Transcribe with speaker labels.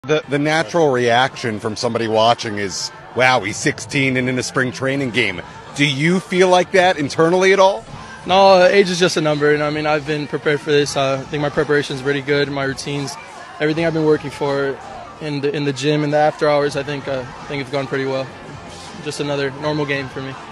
Speaker 1: The natural reaction from somebody watching is, wow, he's 16 and in a spring training game. Do you feel like that internally at all?
Speaker 2: No, age is just a number, and I mean, I've been prepared for this. I think my preparation is pretty good, my routines, everything I've been working for in the gym and the after hours, I think it's gone pretty well. Just another normal game for me.